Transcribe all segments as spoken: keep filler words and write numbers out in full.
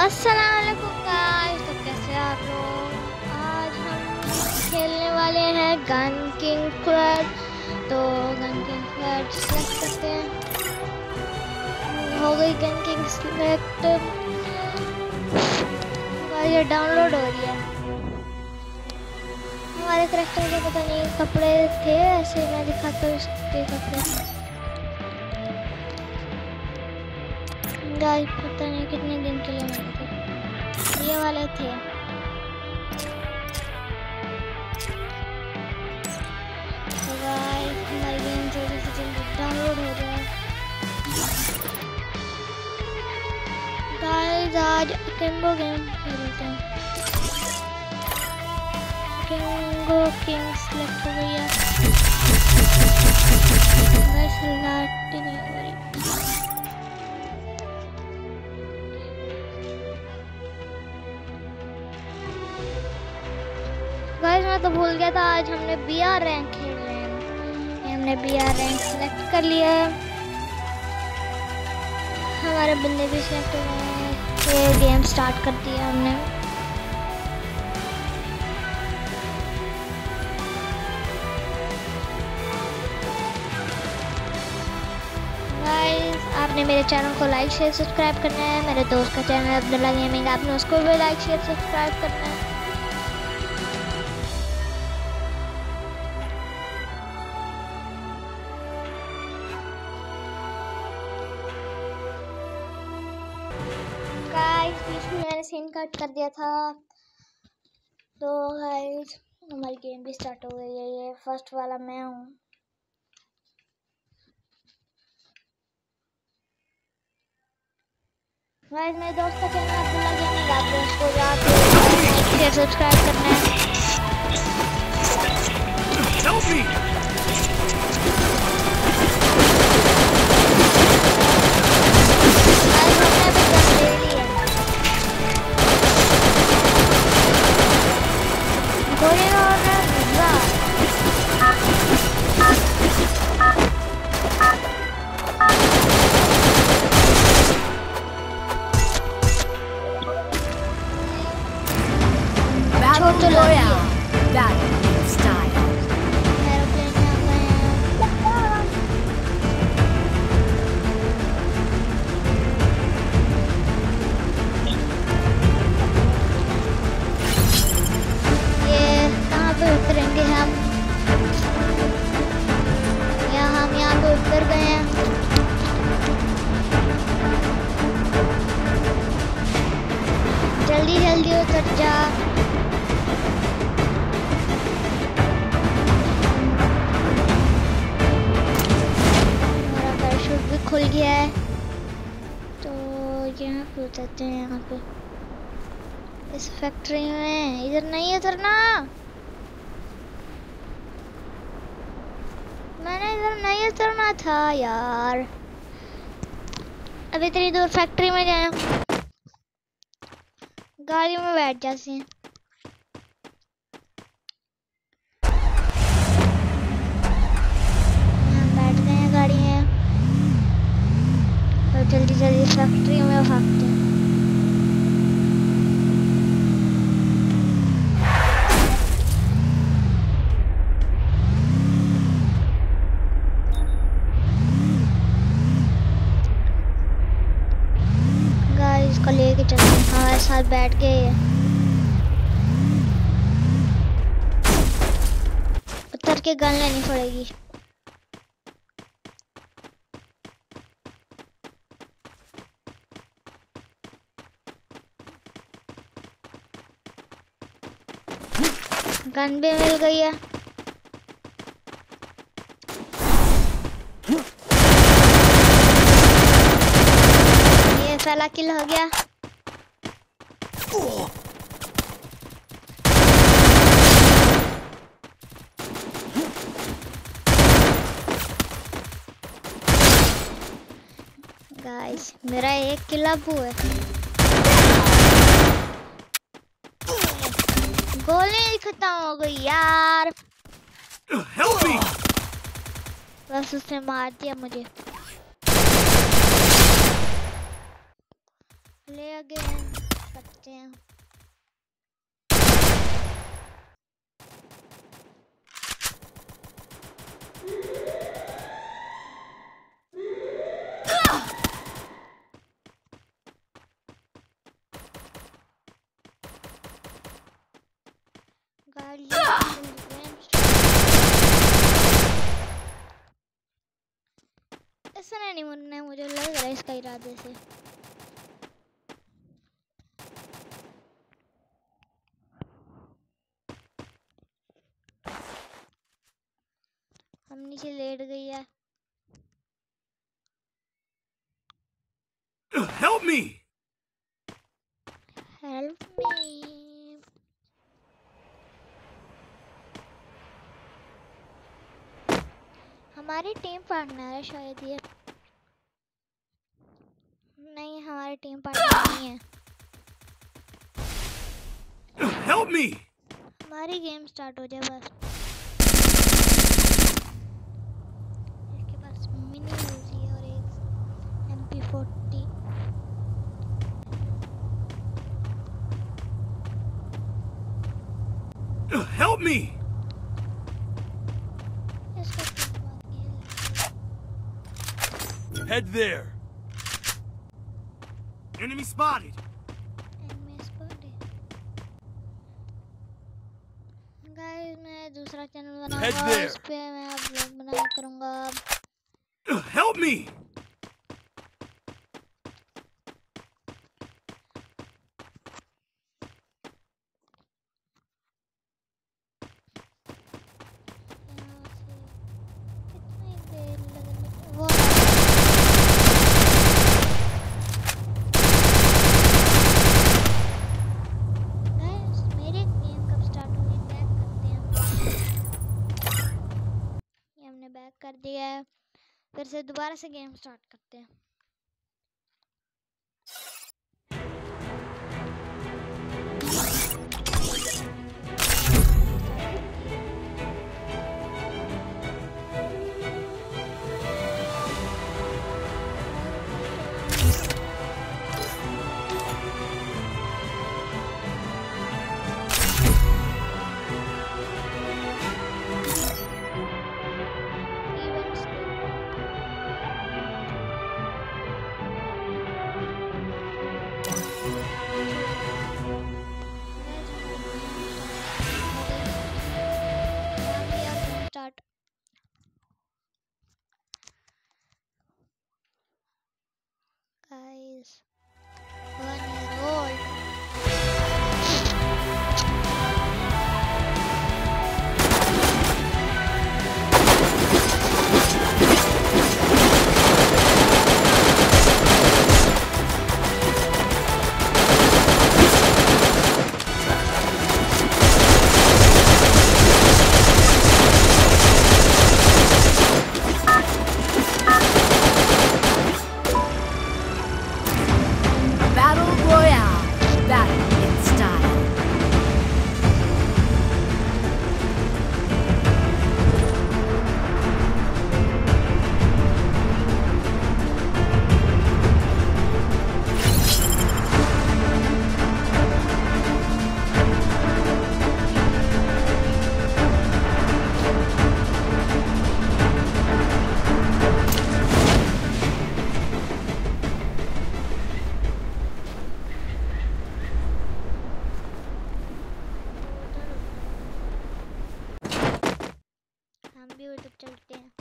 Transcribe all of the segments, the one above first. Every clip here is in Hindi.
अस्सलाम वालेकुम गाइस, तो कैसे आप लोग। आज हम खेलने वाले हैं गन किंग क्लड। तो गन किंग क्लड सेलेक्ट करते हैं। हो गई गन किंग सेलेक्ट। ये डाउनलोड हो रही है। हमारे करेक्टर के पता नहीं कपड़े थे, ऐसे मैं दिखाता हूँ इसके कपड़े। गाइस पता नहीं कितने दिन के लिए मिले थे, ये वाले थे। तो गाइस हमारी गेम जल्दी से जल्दी डाउनलोड हो जाए। गाइस आज किंगो गेम खेलते हैं। किंगो किंग सेलेक्ट हो गई है। गाइस लाइट नहीं हो रही। गाइस मैं तो भूल गया था, आज हमने बी आर रैंक खेल रहे हैं। हमने बी आर रैंक सेलेक्ट कर लिया है। हमारे बंदे भी सेलेक्ट हो गए हैं। ये गेम स्टार्ट कर दिया हमने। गाइस आपने मेरे चैनल को लाइक शेयर सब्सक्राइब करना है। मेरे दोस्त का चैनल है अब्दुल्ला गेमिंग, आपने उसको भी लाइक शेयर सब्सक्राइब करना है। गाइस बीच में मैंने सीन कट कर दिया था। तो गाइस हमारी गेम भी स्टार्ट हो गई है। ये फर्स्ट वाला मैं हूँ। गाइस मेरे दोस्त का चैनल अब्दुल्ला गेमिंग, आपको उसको जाके लाइक शेयर सब्सक्राइब करना है। जल्दी जल्दी उतर जा। हमारा पैराशूट भी खुल गया है। तो यहाँ पे उतरते हैं। यहाँ पे इस फैक्ट्री में इधर नहीं उतरना। मैंने इधर नहीं उतरना था यार। अभी इतनी दूर फैक्ट्री में गए, गाड़ियों में बैठ जाते हैं। यहाँ बैठ गए हैं गाड़ी में। और जल्दी जल्दी फैक्ट्री में भागते हैं। गाइस इसको लेके चलते हैं। हमारे साथ बैठ गए। उतर के गन लेनी पड़ेगी। गन भी मिल गई है। ये पहला किल हो गया। गाइस मेरा एक किल अब हुआ है। गोली खत्म हो गई यार। बस उसने मार दिया मुझे। ले अगेन करते हैं। ऐसा नहीं मुन्ना है, मुझे लग रहा है इसका इरादे से। हम नीचे लेट गई है। Help me! Help me! हमारी टीम पार्टनर है शायद ये। नहीं, हमारी टीम पार्टनर नहीं है। Help me! हमारी गेम स्टार्ट हो जाए बस। इसके पास मिनी यूजी और एक M P forty. Help me! Head there. Enemy spotted. Enemy spotted. Guys, मैं दूसरा चैनल बनाऊंगा, उस पे मैं आप लोग बनाया करूंगा। Help me! कर दिया है, फिर से दोबारा से गेम स्टार्ट करते हैं। Guys, one year old. चलते हैं।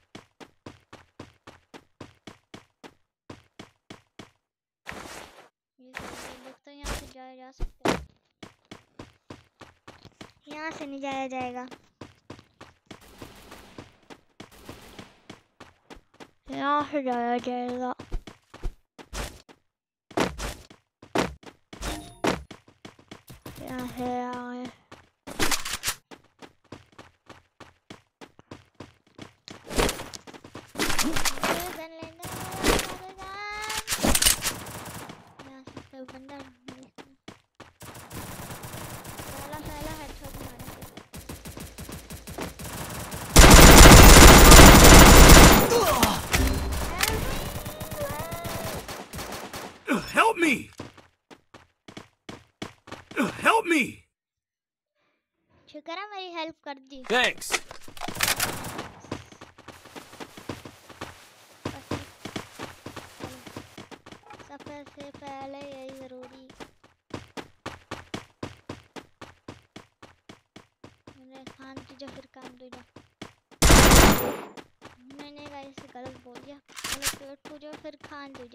ये लगता है यहाँ से जाया जा सकता है, यहाँ से नहीं जाया जाएगा, यहाँ से जाया जाएगा। यहाँ से आए बंदा पहला पहला हेडशॉट मारा। Help me! Help me! शुक्र है मेरी हेल्प कर दी। Thanks. सफर से पहले यही जरूरी। मैंने खान तुझे फिर काम तुझे। मैंने गाइस गलत बोल दिया। पहले पेट तुझे फिर खान तुझे।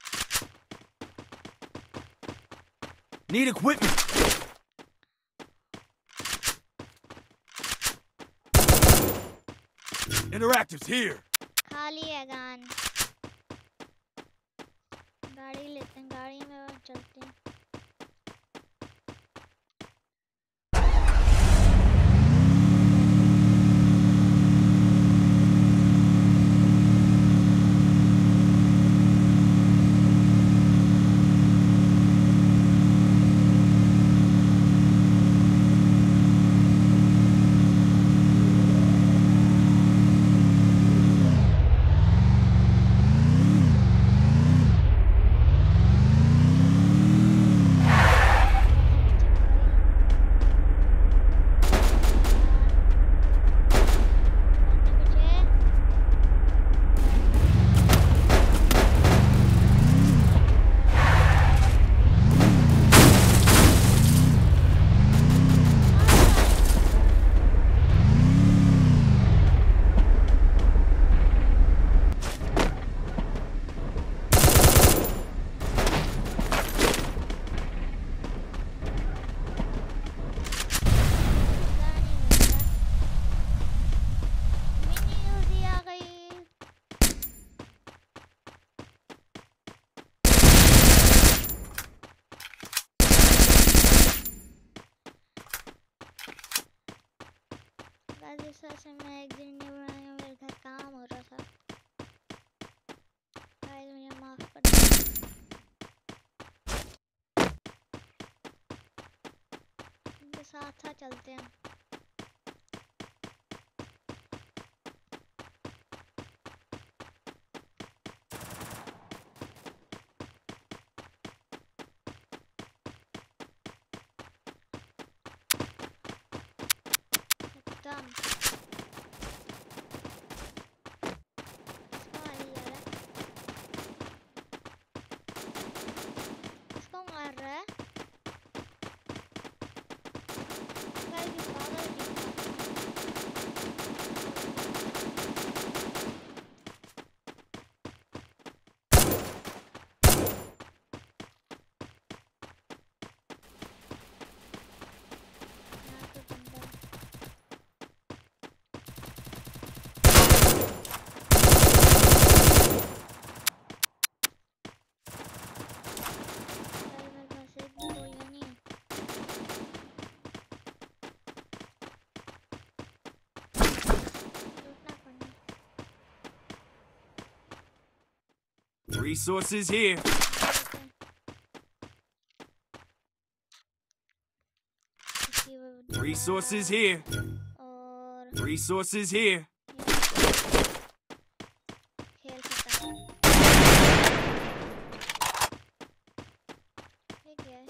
Need equipment. Interactives here. खाली है गान। गाड़ी लेते हैं, गाड़ी में चलते हैं। से मैं एक दिन नहीं बनाया, मेरे घर काम हो रहा था। गाइस मुझे माफ कर दो। इनके साथ साथ चलते हैं। खत्म। Resources here. Resources here. Resources here. खेल खत्म। ठीक है।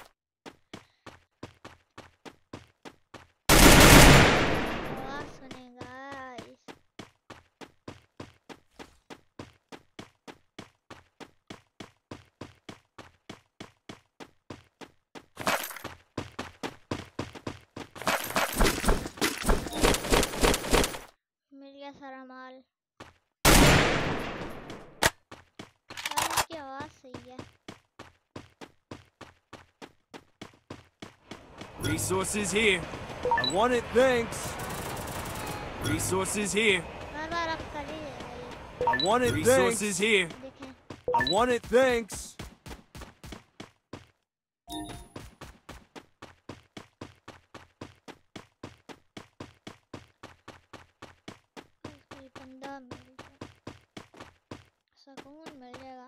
आवाज सुनेगा। सारा माल की आवाज सही है। Resources here. I want it, thanks. Resources here. बार बार आप कर ही रहे। I want it, resources here. I want it, thanks. सुकून मिल जाएगा।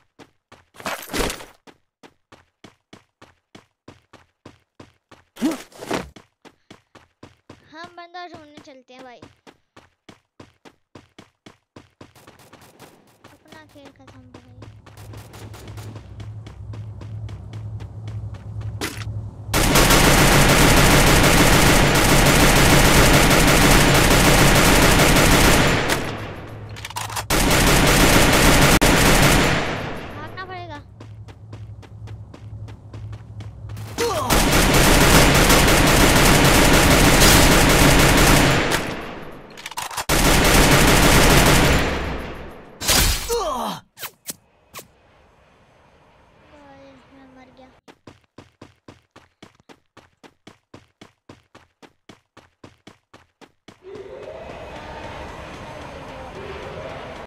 हम बंदा ढूंढने चलते हैं भाई। अपना खेल खत्म।